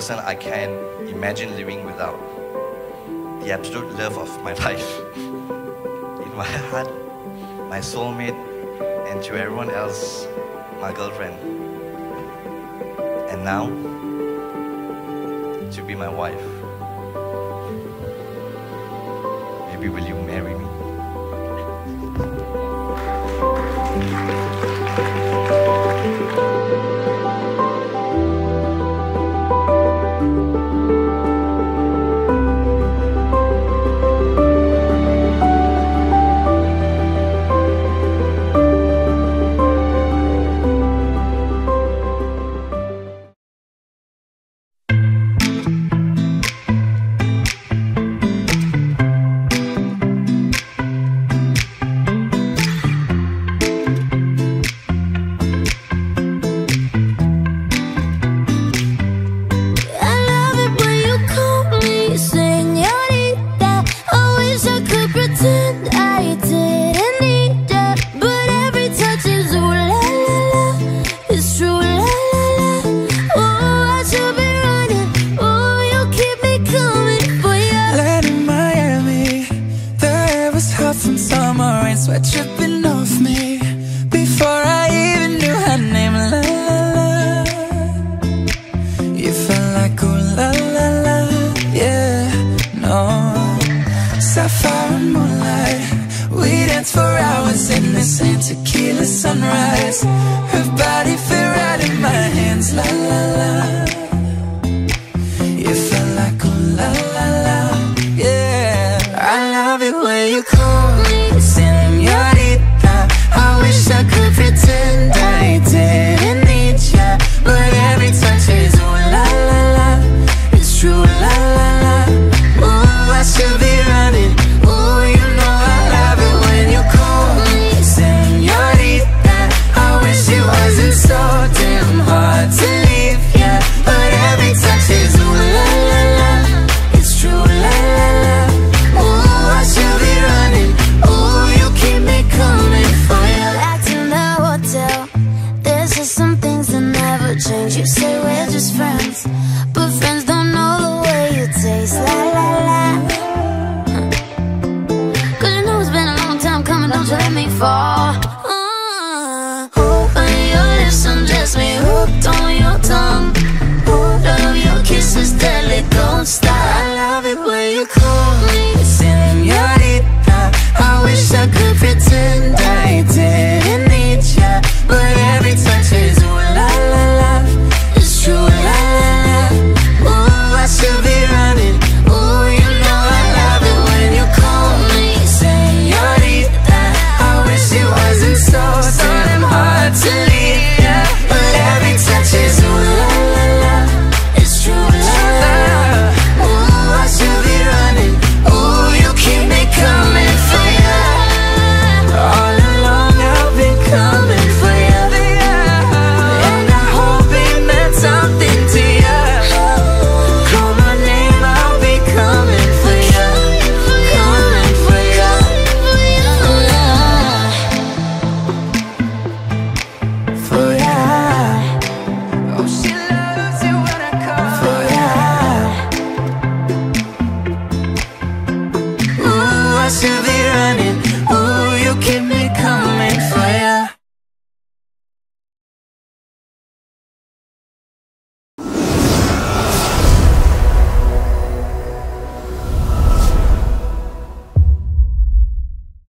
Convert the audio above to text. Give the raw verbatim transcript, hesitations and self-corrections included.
person I can imagine living without. The absolute love of my life. In my heart, my soulmate, and to everyone else, my girlfriend. And now, to be my wife. Maybe will you marry me? Sweat dripping off me before I even knew her name. La la la, you felt like oh la la la, yeah, no. Sapphire and moonlight, we danced for hours in the same tequila sunrise. Her body fit right in my hands. La la la, you felt like oh la la la, yeah. I love it when you call me señorita. I wish I could pretend I didn't need ya, but every touch is ooh la la la. It's true la la la. Ooh, I should be running. Ooh, you know I love it when you call me señorita. I wish it wasn't so damn hard to leave ya, but every touch is ooh la la la. It's true la la la. Ooh, I should be running. Ooh, you keep me coming for you. Back in the hotel, there's just some things that never change. You say we're just friends, but friends don't know the way you taste. La la la. Cause you know it's been a long time coming, don't you let me fall. uh, When your lips undress me, hooked on your tongue. Ooh, love your kisses deadly, don't stop. I love it when you call me señorita. I wish I could pretend I didn't need ya, but every touch is ooh la la la. It's true la la la. Ooh, I should be running. Ooh, you know I love it when you call me señorita. I wish it wasn't so so damn hard to leave ya, but every touch is ooh la la la. It's true la la la. Ooh, I should be running. Ooh, you keep me coming for ya. All along I've been coming for ya, and I hope it meant something to ya. Call my name, I'll be coming for ya, coming for ya, for ya. Oh, she loves it when I call for ya. Ooh, I should be